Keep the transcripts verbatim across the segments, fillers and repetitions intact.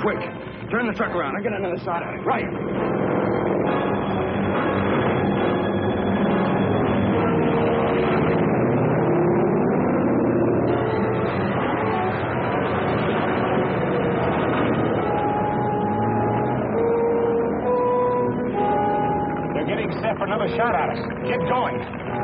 quick. Turn the truck around. I'll get another shot at it. Right. They're getting set for another shot at us. Get going.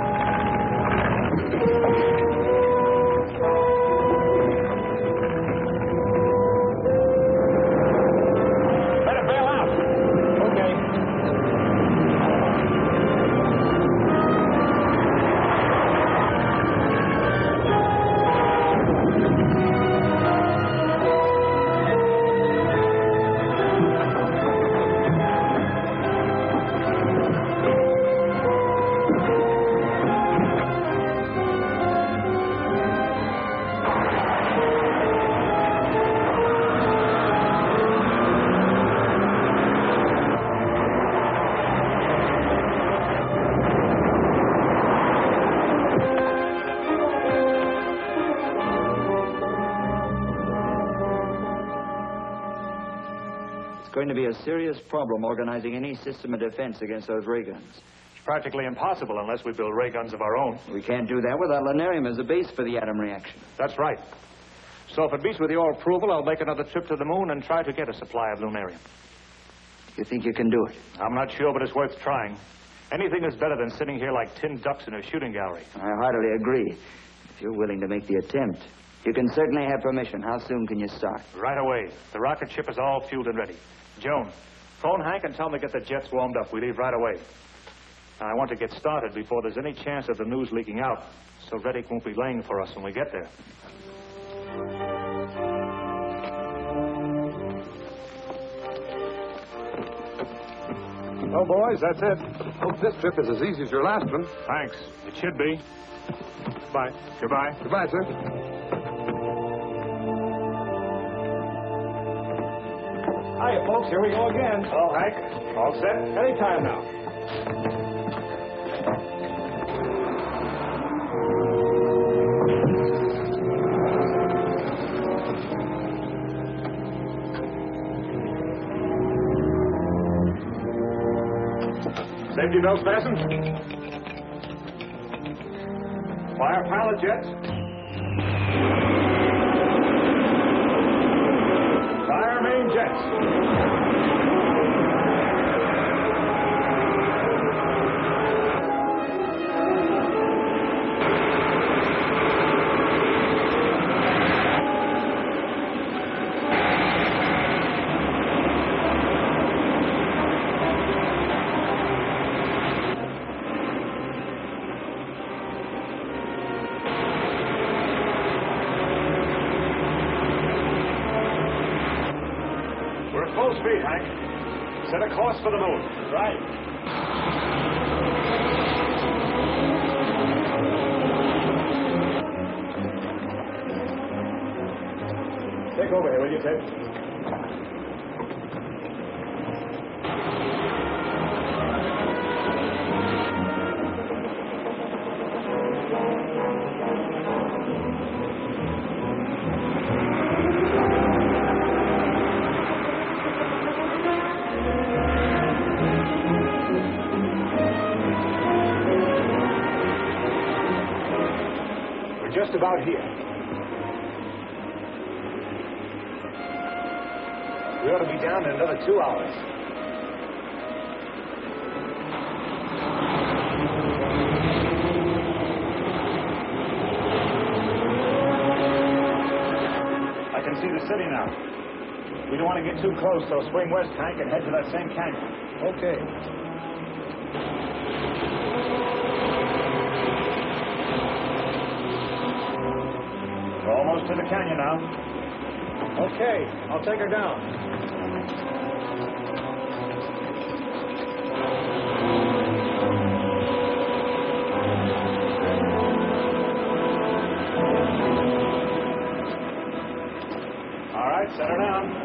Going to be a serious problem organizing any system of defense against those ray guns. It's practically impossible unless we build ray guns of our own. We can't do that without lunarium as a base for the atom reaction. That's right. So if it meets with your approval, I'll make another trip to the moon and try to get a supply of lunarium. You think you can do it? I'm not sure, but it's worth trying. Anything is better than sitting here like tin ducks in a shooting gallery. I heartily agree. If you're willing to make the attempt, you can certainly have permission. How soon can you start? Right away. The rocket ship is all fueled and ready. Joan, phone Hank and tell him to get the jets warmed up. We leave right away. I want to get started before there's any chance of the news leaking out, so Retik won't be laying for us when we get there. Well, boys, that's it. Hope this trip is as easy as your last one. Thanks. It should be. Bye. Goodbye. Goodbye, sir. Hiya, folks. Here we go again. Hello, Hank. All set? Anytime now. Safety belts fastened. Fire pilot jets. Fire main jets. Full speed, Hank. Set a course for the moon. Right. Take over here, will you, Ted? Just about here. We ought to be down in another two hours. I can see the city now. We don't want to get too close, so swing west, Hank, and head to that same canyon. Okay. Almost to the canyon now. Okay, I'll take her down. All right, set her down.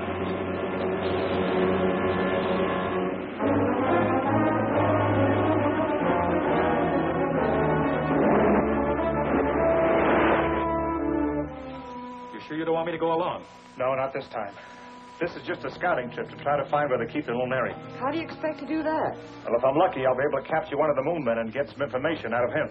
Sure you don't want me to go along? No, not this time. This is just a scouting trip to try to find where they keep the lunarium. How do you expect to do that? Well, if I'm lucky, I'll be able to capture one of the moon men and get some information out of him.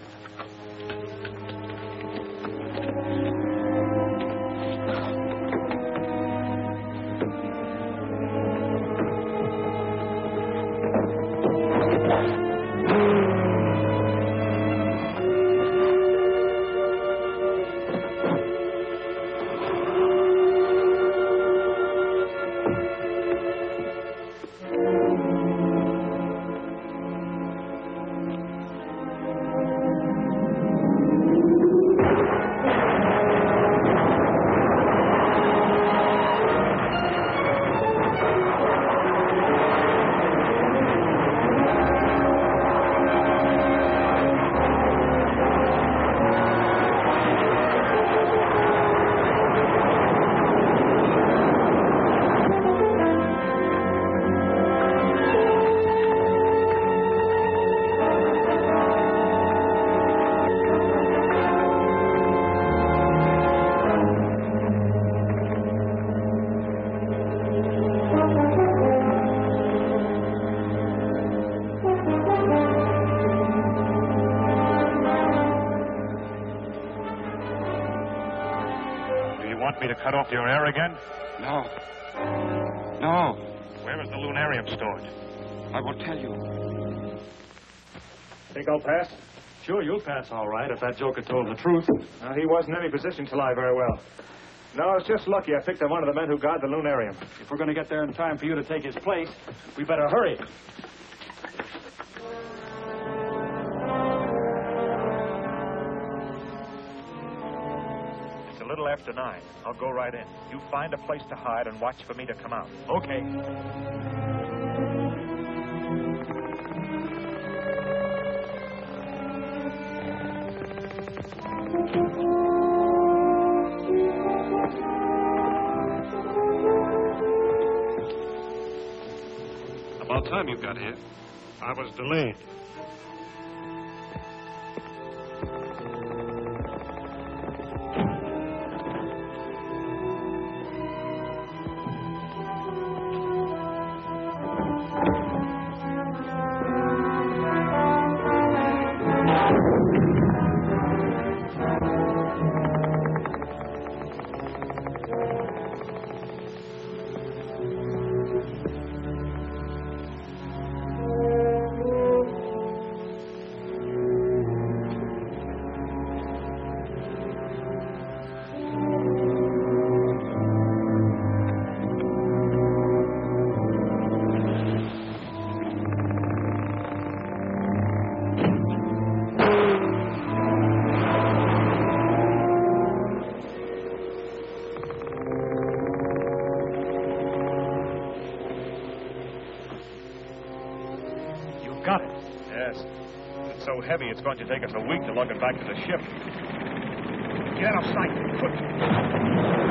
Me to cut off your air again? No. No. Where is the lunarium stored? I will tell you. Think I'll pass? Sure, you'll pass all right if that joker told the truth. Uh, he wasn't in any position to lie very well. No, it's just lucky I picked up one of the men who guard the lunarium. If we're going to get there in time for you to take his place, we better hurry. A little after nine. I'll go right in. You find a place to hide and watch for me to come out. Okay. About time you got here. I was delayed. So heavy, it's going to take us a week to lug it back to the ship. Get out of sight, quick.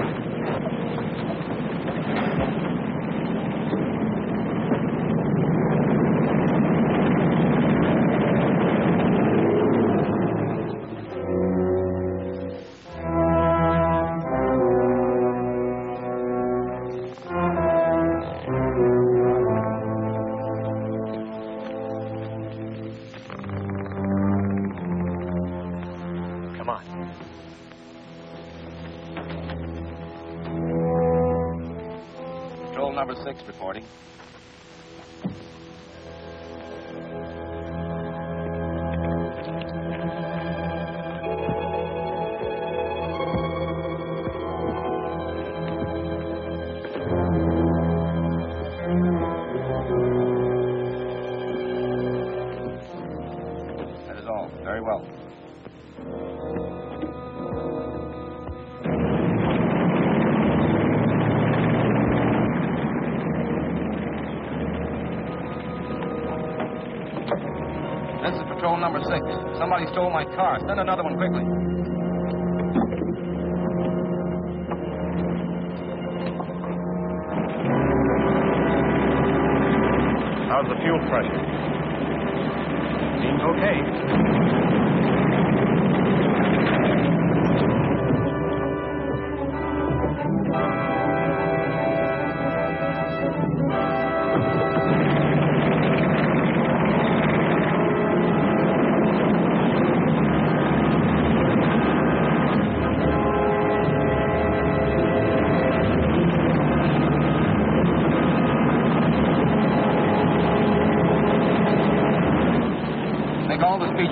Number six reporting. That is all. Very well. Number six. Somebody stole my car. Send another one quickly. How's the fuel pressure? Seems okay.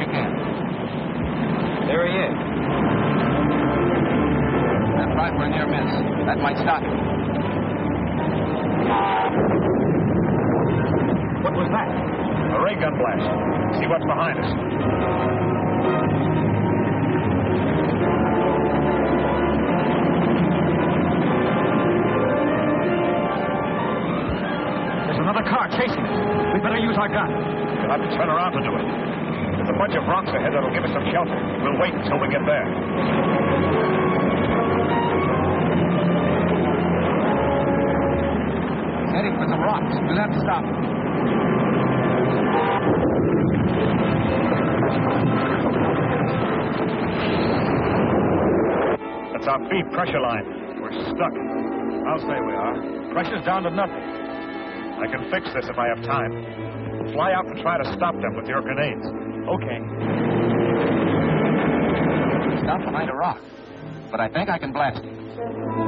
you can. There he is. That's right, we're near miss. That might stop him. What was that? A ray gun blast. See what's behind us. There's another car chasing us. We better use our gun. We'll have to turn around to do it. There's a bunch of rocks ahead that'll give us some shelter. We'll wait until we get there. He's heading for some rocks. We'll have to stop him. That's our feed pressure line. We're stuck. I'll say we are. Pressure's down to nothing. I can fix this if I have time. Fly out and try to stop them with your grenades. Okay. Stop behind a rock. But I think I can blast him.